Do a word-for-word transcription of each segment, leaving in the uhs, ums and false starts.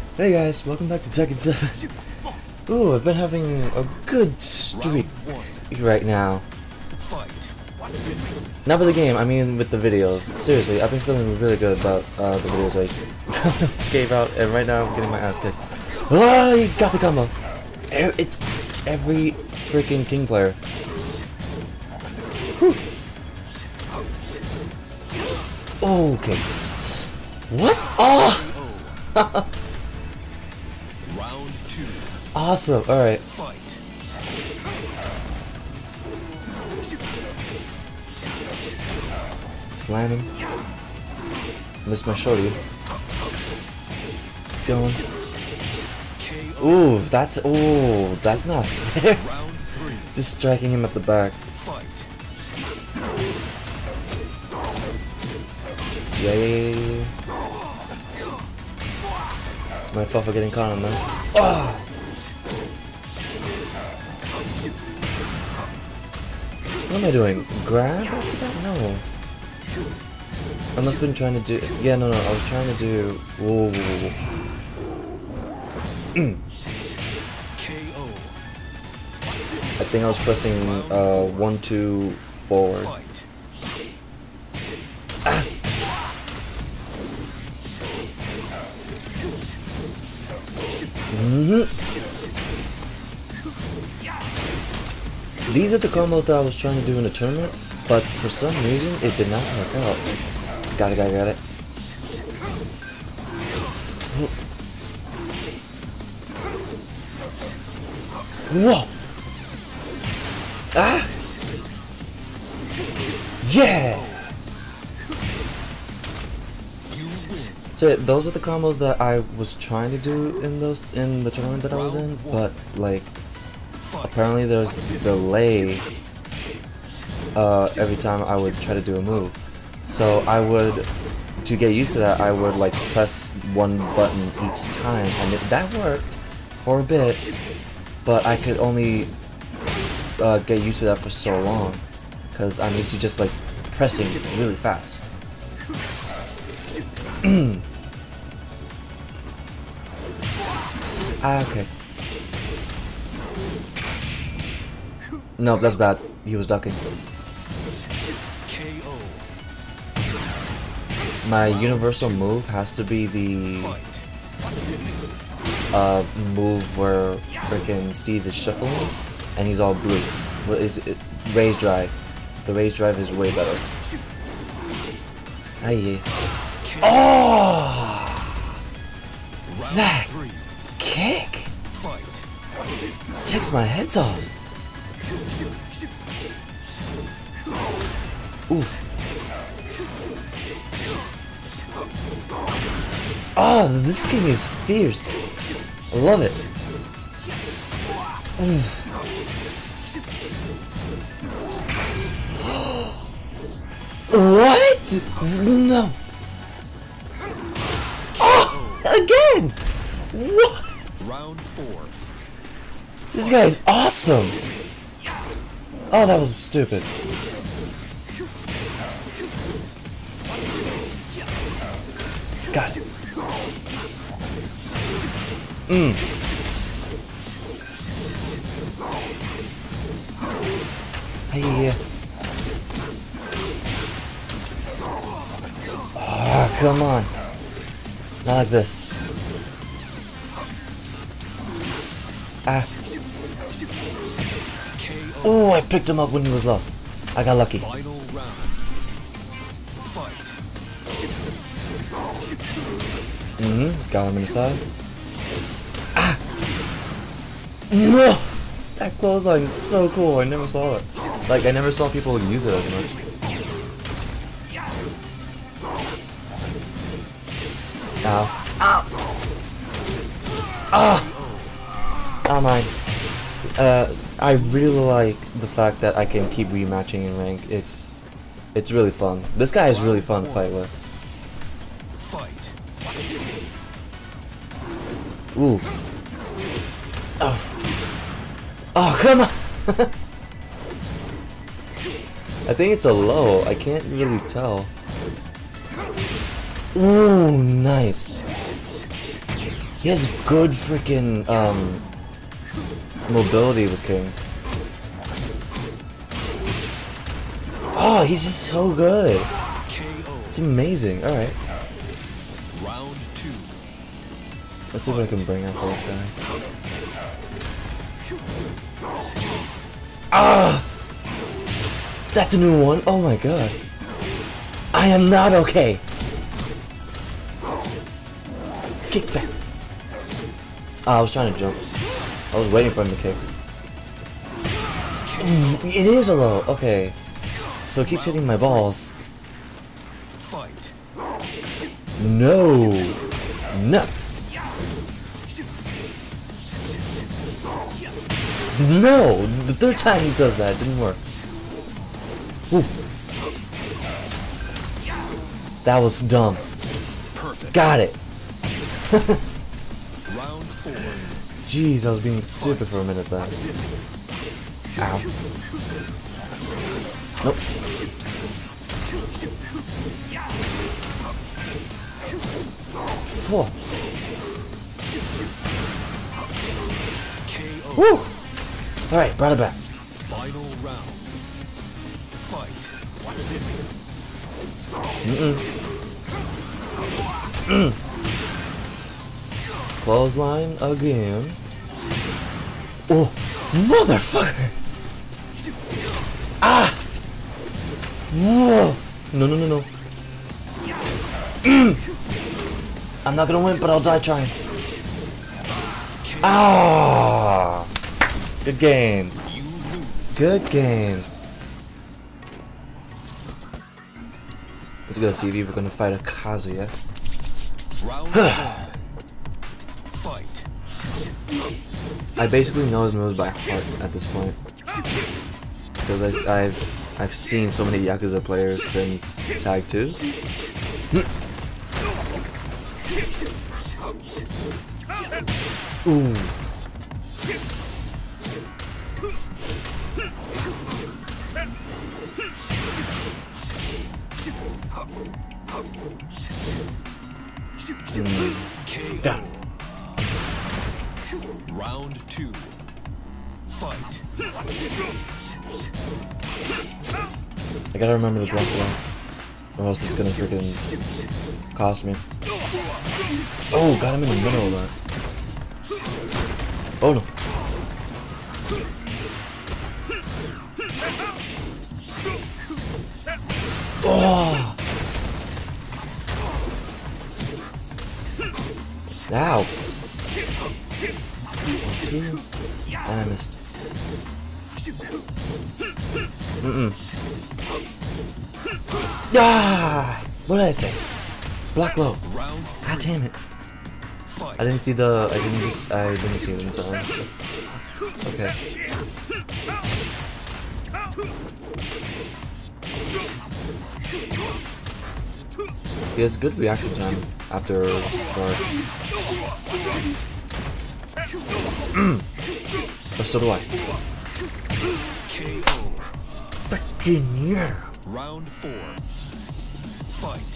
Hey guys, welcome back to Tekken seven. Ooh, I've been having a good streak right now. Not with the game, I mean with the videos. Seriously, I've been feeling really good about uh, the videos I gave out, and right now I'm getting my ass kicked. Oh, he got the combo! It's every freaking King player. Whew. Okay. What? Oh! Round two. Awesome. All right. Fight. Slamming. Missed my shorty. Feeling. Ooh, that's ooh, that's not fair. Round three. Just striking him at the back. Fight. Yeah, yeah, yeah, yeah. It's my fault for getting caught on that. Oh! What am I doing? Grab after that? No. I must have been trying to do. Yeah, no, no. I was trying to do. Whoa, whoa, whoa. Mm. K O. I think I was pressing uh, one, two, forward. Fight. Ah. Mm-hmm. These are the combos that I was trying to do in the tournament, but for some reason it did not work out. Got it, got it, got it. Whoa! Ah! Yeah! So those are the combos that I was trying to do in those in the tournament that I was in, but like apparently there's delay uh, every time I would try to do a move. So I would, to get used to that, I would like press one button each time, and it, that worked for a bit, but I could only uh, get used to that for so long, because I'm used to just like pressing really fast. Ah, okay. No, that's bad. He was ducking. K O. My universal move has to be the Fight. uh, move where freaking Steve is shuffling, and he's all blue. What is it? Raise drive. The raise drive is way better. Aye. Oh! That Three. kick! Fight. This takes my heads off. Oof. Oh, this game is fierce. I love it. What? No. Oh, again. What? Round four. This guy is awesome. Oh, that was stupid. Got it. Mm. Hey. Ah, come on. Not like this. Ah. Oh, I picked him up when he was low. I got lucky. Final round. Fight. Mm-hmm. Got him in the side. Ah! No! That clothesline is so cool. I never saw it. Like, I never saw people use it as much. Ow. Ow! Ah! Oh my. Uh, I really like the fact that I can keep rematching in rank. It's, it's really fun. This guy is really fun to fight with. Fight. Ooh. Oh. Oh, come on! I think it's a low. I can't really tell. Ooh, nice. He has good freaking um mobility with King. Oh, he's just so good. It's amazing. All right. Round two. Let's see what I can bring out for this guy. Ah! That's a new one. Oh my god. I am not okay. Kick back. Oh, I was trying to jump. I was waiting for him to kick. It is a low. Okay. So it keeps hitting my balls. Fight. No. No. No. The third time he does that, it didn't work. Ooh. That was dumb. Perfect. Got it. Round four. Jeez, I was being stupid for a minute there. Ow. Nope. Four. K O. Woo! Alright, brought it back. Final round. Fight. Mm-mm. Mm. Clothesline again. Oh, motherfucker! Ah! Whoa! No, no, no, no. Mm. I'm not gonna win, but I'll die trying. Ah! Good games. Good games. Let's go, Stevie. We're gonna fight a Kazuya. Round four. Fight. I basically know his moves by heart at this point, because I've, I've I've seen so many Yakuza players since Tag two. Ooh. Mm. K O. Got it. Round two. Fight. I gotta remember to block that, or else it's gonna freaking cost me. Oh, got him in the middle of that. Oh no. Oh. Ow. One, two, and I missed. Mm-mm. Ah! What did I say? Black low. Round God damn it. fight. I didn't see the. I didn't just. I didn't see it in time. That's, okay. He has good reaction time after guard. But so do I. K O. Freaking yeah. Round four. Fight.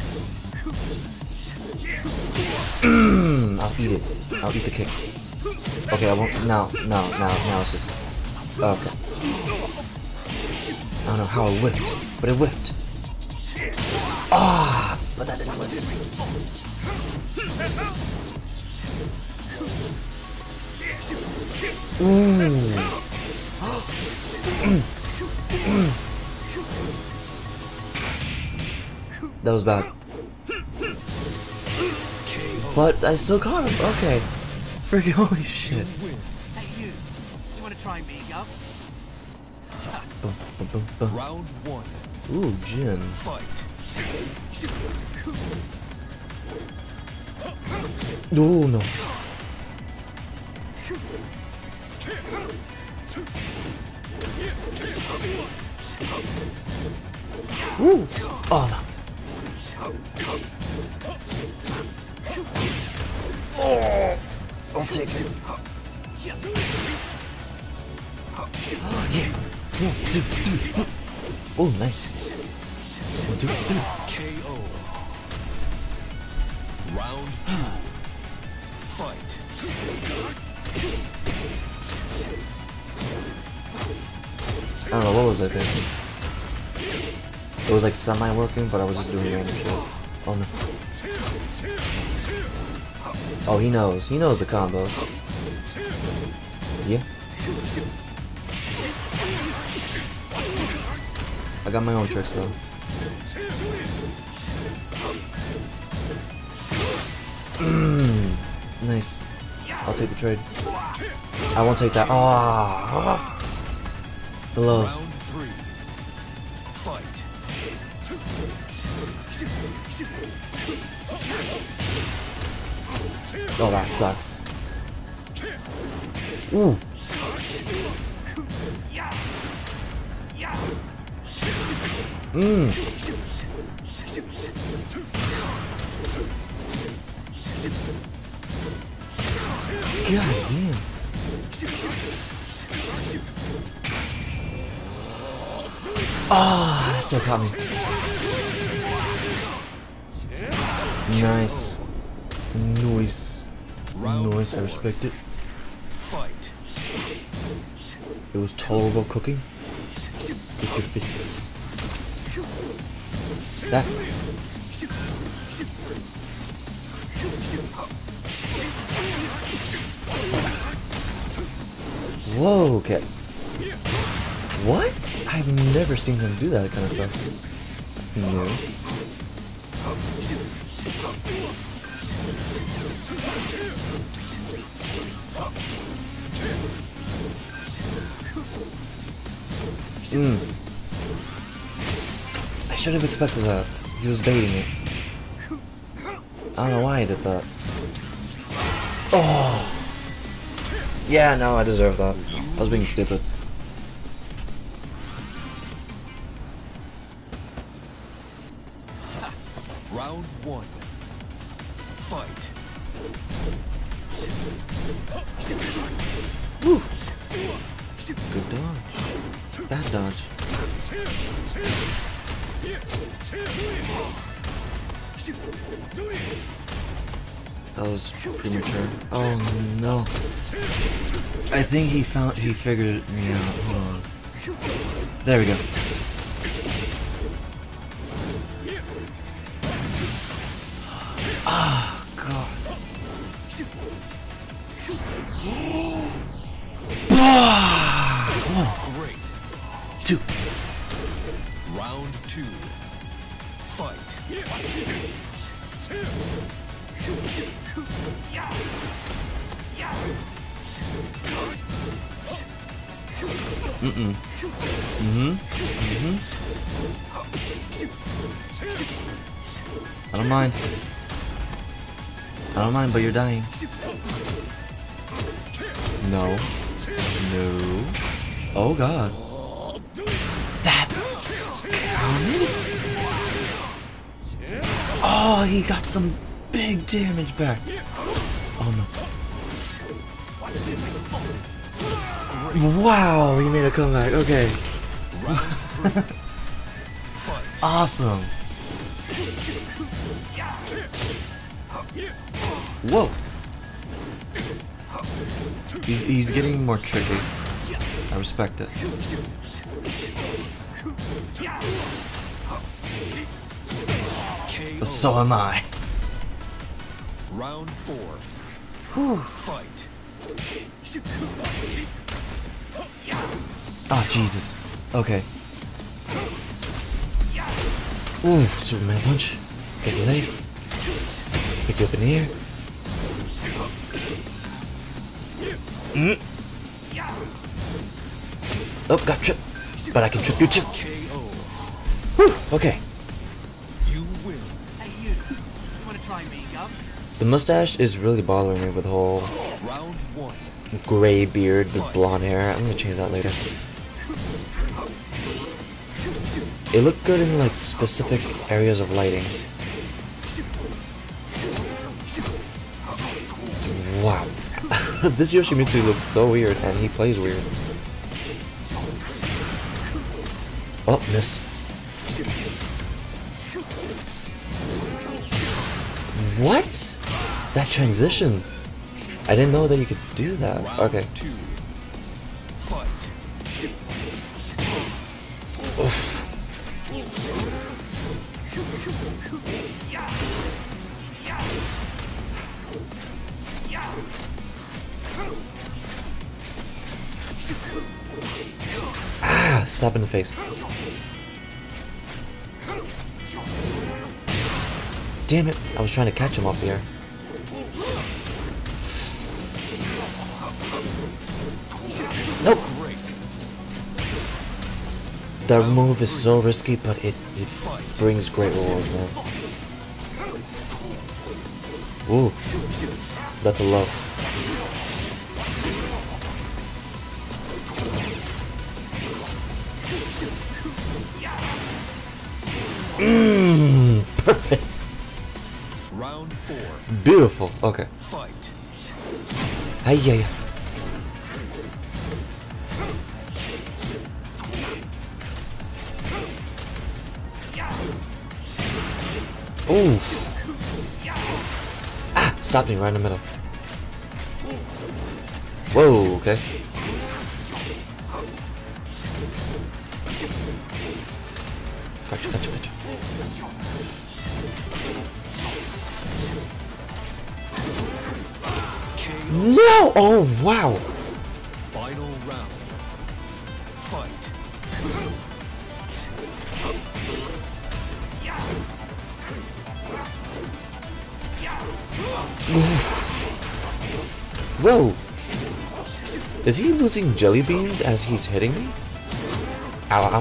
Mm, I'll eat it. I'll eat the kick. Okay, I won't. No, no, no, no. It's just. Okay. I don't know how it whipped, but it whipped. Ah, but that didn't whip. Ooh. That was bad. But I still caught him. Okay. Freaking holy shit. Hey you, you wanna try me, yo? Boom, boom, boom, boom. Round one. Ooh, Jin. Fight. Ooh, no. Ooh. Oh no. Oh, I'll take it. Yeah. One, two, three. Oh, nice. One, two, three. K O. Round two. Fight. I don't know, what was I thinking? It was like semi-working, but I was just doing random shows. Oh no. Oh, he knows. He knows the combos. Yeah. I got my own tricks though. Mmm. Nice. I'll take the trade. I won't take that. Ah. The lows. Round three. Fight. Oh, that sucks. Ooh. Mmm. God damn. Ah, that still caught me. Nice. Nice. Nice, I respect it. Fight. It was tolerable cooking with your fists. That. Whoa, okay. What? I've never seen him do that kind of stuff. It's new. Mm. I should have expected that. He was baiting it. I don't know why I did that. Oh! Yeah, no, I deserve that. I was being stupid. Round one. Fight. Woo! Good dodge. Bad dodge. That was premature. Oh no. I think he found he figured me out. Hold on. There we go. Ah, God. One, Great. two. Round two. Fight. Mm-mm. Mm-hmm. Mm-hmm. I don't mind. I don't mind, but you're dying. No. No. Oh God. That. Oh, he got some big damage back. Oh no. Wow, he made a comeback. Okay. Awesome. Whoa. He, he's getting more tricky. I respect it. But so am I. Round four. Whew. Fight. Oh, Jesus. Okay. Ooh, Superman punch. Get your leg. Pick you up in the air. Mm. Oh, got tripped. But I can trip you too. K O. Whew. Okay. You win. Hey, you. You want to try me, Gov? The mustache is really bothering me with the whole Round one. gray beard with blonde hair. I'm gonna change that later. It looked good in like specific areas of lighting. Wow. This Yoshimitsu looks so weird and he plays weird. Oh, missed. What? That transition. I didn't know that you could do that. Round Okay. two. Fight. Oof. Ah, slap in the face. Damn it, I was trying to catch him off the air. Nope. Great. That move is so risky, but it, it brings great rewards, man. Ooh. That's a low. Mmm, perfect. Round four. It's beautiful. Okay. Fight. Ay, ay, ay. Ooh. Ah, stopped me right in the middle. Whoa, okay. Gotcha, gotcha, gotcha. No! Oh, wow! Final round. Fight. Whoa! Is he losing jelly beans as he's hitting me? Ow, ow.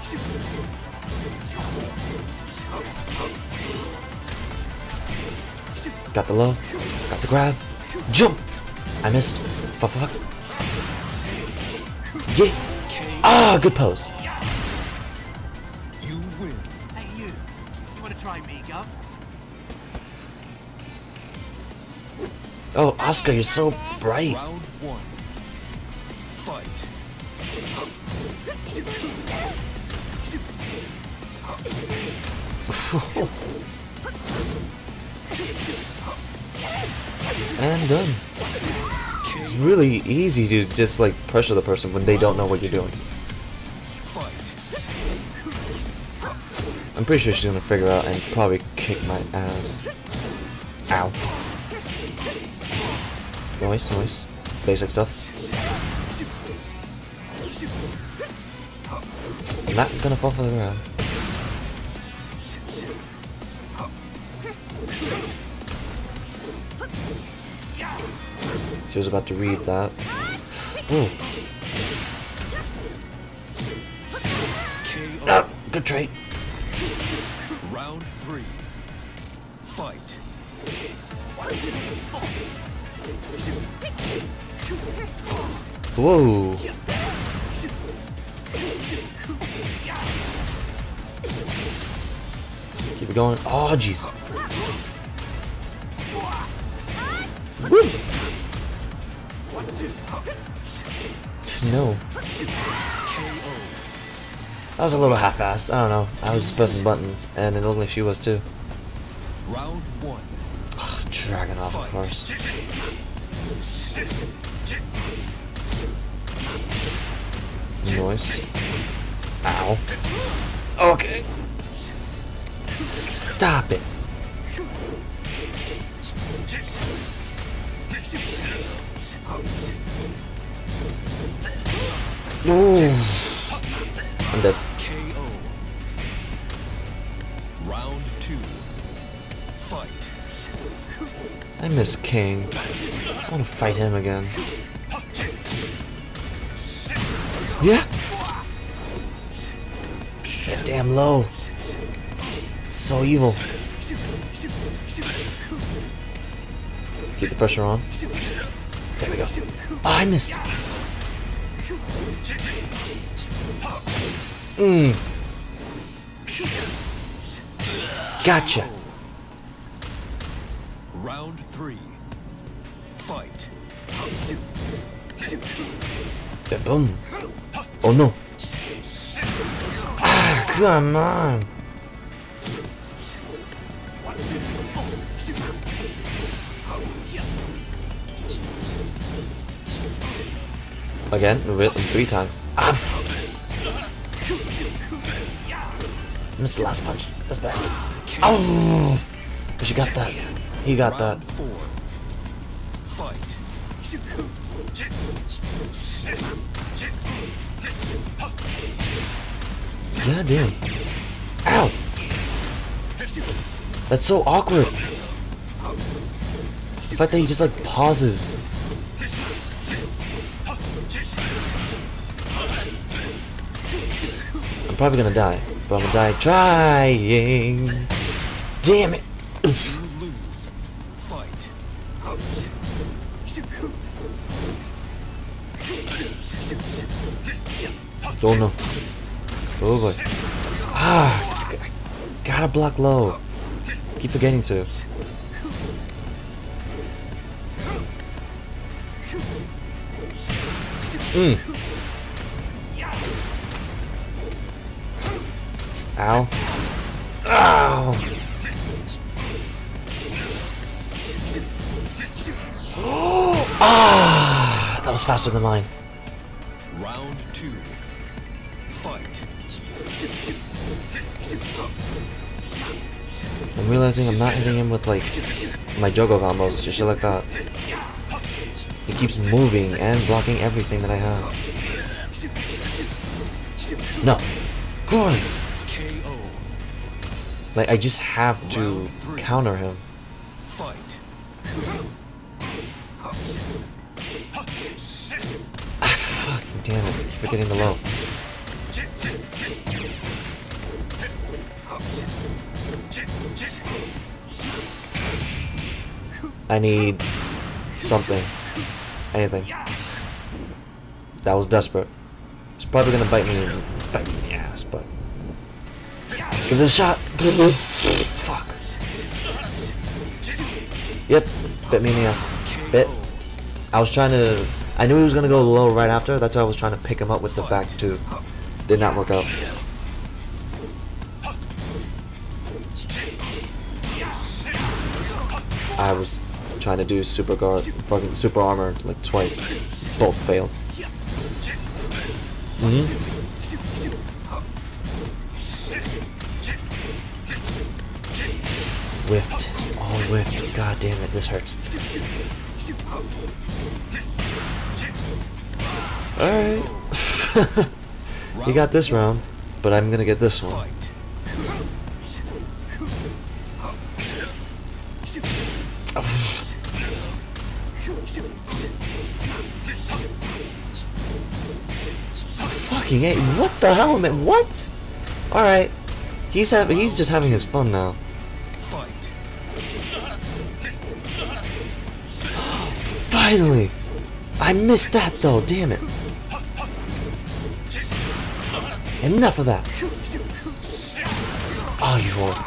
Got the low. Got the grab. Jump! I missed. Fuck, fuck, fuck. Yeah! Ah, good pose. You win. Hey, you. You want to try me, Gov? Oh, Oscar, you're so bright. Round one. Fight. And done. It's really easy to just like pressure the person when they don't know what you're doing. Fight. I'm pretty sure she's gonna figure out and probably kick my ass. Ow. Noise, noise. Basic stuff. I'm not gonna fall for the ground. She was about to read that. Ooh. Ah, good trade. Round three. Fight. Whoa. Keep it going. Oh, jeez. Woo. No. That was a little half-assed. I don't know. I was just pressing buttons, and it looked like she was too. Round one. Dragon off, of course. Noise. Ow. Okay. Stop it. No. I'm dead. K O. Round two. Fight. I miss King. I want to fight him again. Yeah. That damn low. So evil. Keep the pressure on. There we go. Oh, I missed. Mmm. Gotcha. Round three. Fight. Yeah, boom. Oh no. Ah, come on. Again, with three times. Ah! Missed the last punch. That's bad. Oh! But you got that. He got that. Round four. Fight. God damn. Ow! That's so awkward. The fact that he just like pauses. I'm probably gonna die, but I'm gonna die trying. Damn it! You lose. Fight. Oh no. Oh boy. Ah! I gotta block low. Keep forgetting to. Mm. Ow. Ow. Ah! That was faster than mine. Round two. Fight. I'm realizing I'm not hitting him with like my Jogo combos, just shit like that. He keeps moving and blocking everything that I have. No. Go on. K O. Like I just have to counter him. Fight. Ah, fucking damn it. I keep forgetting the low. I need something. Anything. That was desperate. It's probably gonna bite me bite me in the ass, but let's give this a shot. Fuck. Yep, bit me in the ass. Bit. I was trying to I knew he was gonna go low right after, that's why I was trying to pick him up with the back two. Did not work out. I was trying to do super guard, fucking super armor like twice. Both failed. Mm-hmm. Whiffed. All whiffed. God damn it, this hurts. Alright. He got this round, but I'm gonna get this one. Fucking hey, what the hell, man? What? Alright. He's having he's just having his fun now. Finally! I missed that though, damn it. Enough of that. Oh, you whore.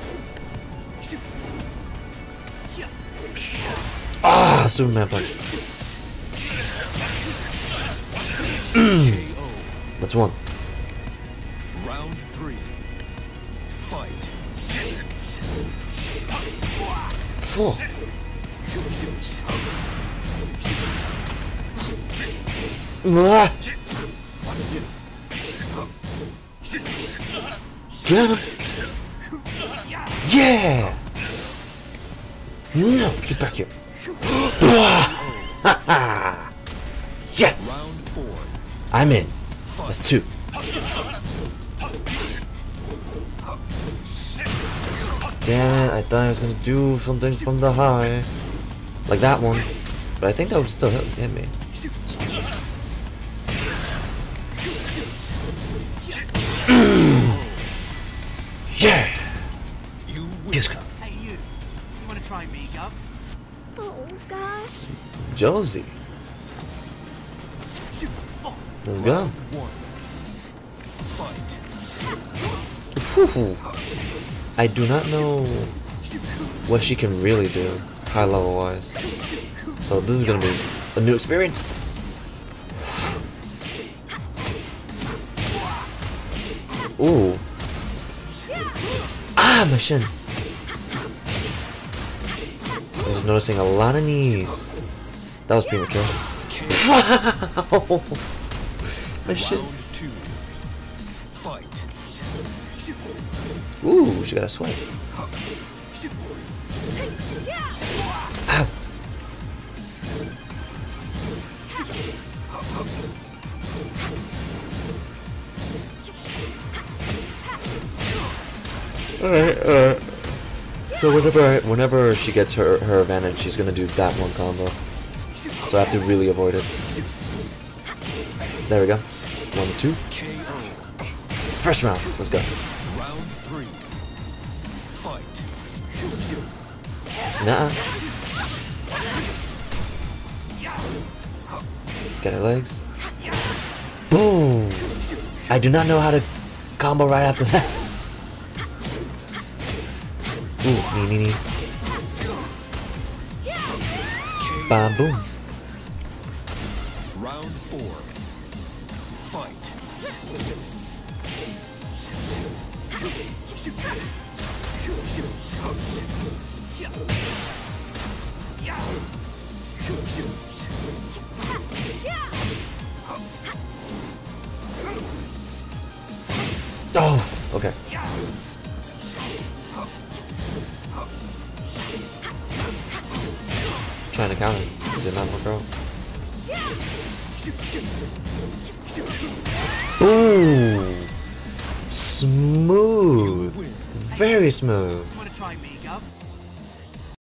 Ah, Superman punch. That's one. Round three. Fight. Four. Ah. Get him. Yeah. No, get back here. Yes. Round four. I'm in. That's two. Damn it, I thought I was gonna do something from the high. Like that one. But I think that would still hit, hit me. Yeah! You win. Disco. Hey, you. You want to try me, Gov? Oh, gosh. Josie. Let's go. One. Fight. Whew. I do not know what she can really do, high level wise. So this is gonna be a new experience. Ooh. Ah, my shin. I was noticing a lot of knees. That was premature. Wow! My shit. Round two. Fight. Ooh, she got a swipe. Ow! Alright, alright. So whenever whenever she gets her, her advantage, she's gonna do that one combo. So I have to really avoid it. There we go. One, two. K O. First round. Let's go. Round three. Fight. Nuh-uh. Get her legs. Boom! I do not know how to combo right after that. Ooh, knee, knee, knee. Bam, boom. Round four. Fight. Oh, okay. Trying to counter. Did not work out. Boom! Smooth. Very smooth. You wanna try me?